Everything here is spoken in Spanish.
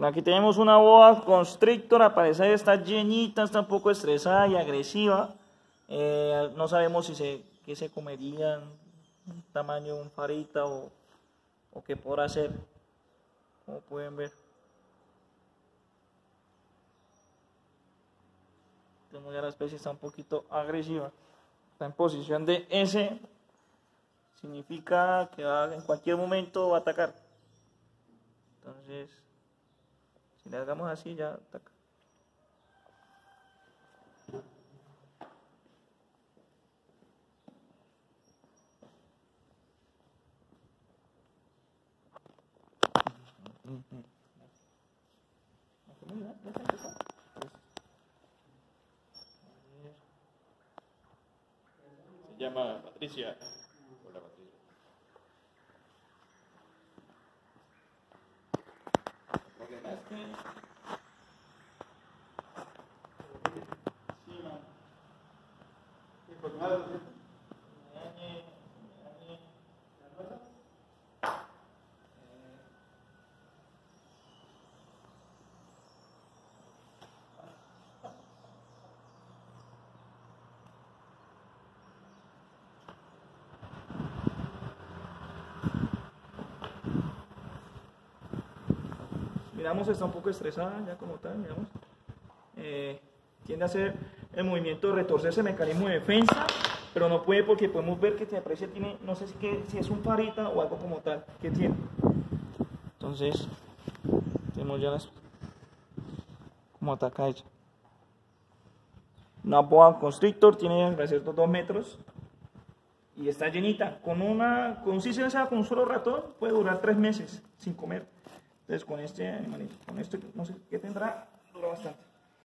Bueno, aquí tenemos una boa constrictor, al parecer está llenita, está un poco estresada y agresiva. No sabemos si qué se comería, un tamaño de un farita o qué podrá hacer, como pueden ver. Tenemos ya la especie, está un poquito agresiva, está en posición de S, significa que en cualquier momento va a atacar. Entonces, si le hagamos así, ya ataca. Se llama Patricia. Hola, Patricia. El problema es que sí, man. ¿Qué problema? Miramos, está un poco estresada ya como tal, miramos. Tiende a hacer el movimiento de retorcerse, mecanismo de defensa, pero no puede porque podemos ver que Patricia tiene, no sé si es un farita o algo como tal que tiene. Entonces, tenemos ya como ataca ella. Una boa constrictor, tiene alrededor de 2 metros y está llenita. Con un solo ratón puede durar 3 meses sin comer. Entonces con este animalito, con este no sé qué tendrá, dura bastante.